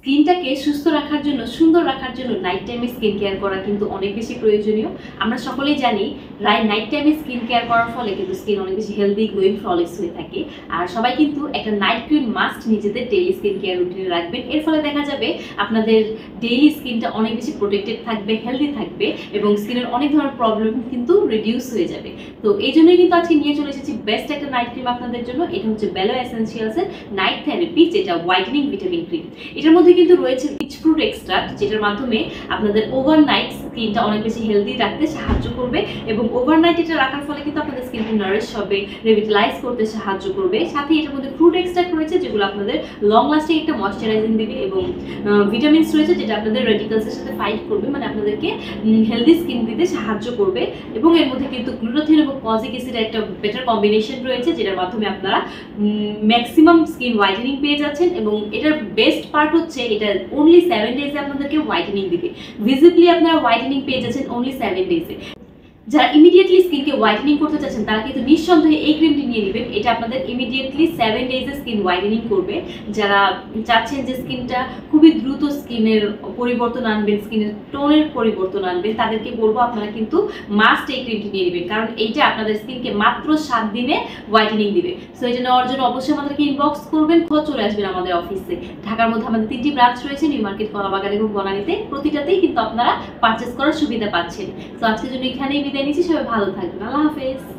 স্কিনটাকে সুস্থ রাখার জন্য, সুন্দর রাখার জন্য নাইট টাইমে স্কিন কেয়ার করা কিন্তু অনেক বেশি প্রয়োজনীয়। আমরা সকলেই জানি নাইট টাইমে স্কিন কেয়ার করার ফলে কিন্তু স্কিন অনেক বেশি হেলদি, গ্লোয়িং, ফ্ললেস হয়ে থাকে। আর সবাই কিন্তু একটা নাইট ক্রিম মাস্ট নিজেদের ডেইলি স্কিন কেয়ার রুটিনে রাখবেন। এর ফলে দেখা যাবে আপনাদের ডেইলি স্কিনটা অনেক বেশি প্রোটেক্টেড থাকবে, হেলদি থাকবে এবং স্কিনের অনেক ধরনের প্রবলেম কিন্তু রিডিউস হয়ে যাবে। তো এই জন্যই কিন্তু আজকে নিয়ে চলে এসেছি বেস্ট একটা নাইট ক্রিম আপনাদের জন্য। এটা হচ্ছে বেলো এসেনশিয়ালসের নাইট থেরাপি, যেটা হোয়াইটেনিং ভিটামিন ক্রিম। এটার মধ্যে কিন্তু রয়েছে রিচ ফ্রুট এক্সট্রাক্ট, যেটার মাধ্যমে আপনাদের ওভারনাইট স্কিনটা অনেক বেশি হেলদি রাখতে সাহায্য করবে এবং ওভারনাইট এটা রাখার ফলে কিন্তু আপনাদের স্কিনটা নারিশ হবে, রিভিটালাইজ করতে সাহায্য করবে। সাথে এটার মধ্যে ফ্রুট এক্সট্রাক্ট রয়েছে, যেগুলো আপনাদের লং লাস্টিং একটা ময়শ্চারাইজিং দিবে এবং ভিটামিনস রয়েছে, যেটা আপনাদের রেডিকালসের সাথে ফাইট করবে, মানে আপনাদেরকে হেলদি স্কিন দিতে সাহায্য করবে। এবং এর মধ্যে কিন্তু গ্লুটাথিয়ন এবং কজিক অ্যাসিডের একটা বেটার কম্বিনেশন রয়েছে, যেটার মাধ্যমে আপনারা ম্যাক্সিমাম স্কিন হোয়াইটেনিং পেয়ে যাচ্ছেন। এবং এটার বেস্ট পার্ট হচ্ছে এটা অনলি 7 ডেজে আপনাদেরকে হোয়াইটেনিং দিবে। ভিজিবলি আপনারা হোয়াইটেনিং পেয়ে যাচ্ছেন অনলি 7 ডেজে। যারা ইমিডিয়েটলি স্কিনকে হোয়াইটেনিং করতে চাচ্ছেন তারা কিন্তু নিঃসন্দেহে এই ক্রিমটি নিয়ে নেবেন। এটা আপনাদের ইমিডিয়েটলি 7 ডেজে স্কিন হোয়াইটেনিং করবে। যারা চাচ্ছেন যে স্কিনটা খুবই দ্রুত স্কিনের পরিবর্তন আনবেন, স্কিনের টোনের পরিবর্তন আনবেন, তাদেরকে বলবো আপনারা কিন্তু মাস্ট এই ক্রিমটি নিয়ে নেবেন, কারণ এইটা আপনাদের স্কিনকে মাত্র 7 দিনে হোয়াইটেনিং দিবে। সো এটা নেওয়ার জন্য অবশ্যই আমাদেরকে ইনবক্স করবেন, চলে আসবেন আমাদের অফিসে। ঢাকার মধ্যে আমাদের 3টি ব্রাঞ্চ রয়েছে, নিউ মার্কেট, কলাবাগান এবং বনানীতে। প্রতিটাতেই কিন্তু আপনারা পারচেস করার সুবিধা পাচ্ছেন। তো আজকের জন্য এখানেই বিদায় নিচ্ছি। সবাই ভালো থাকবেন। আল্লাহ হাফেজ।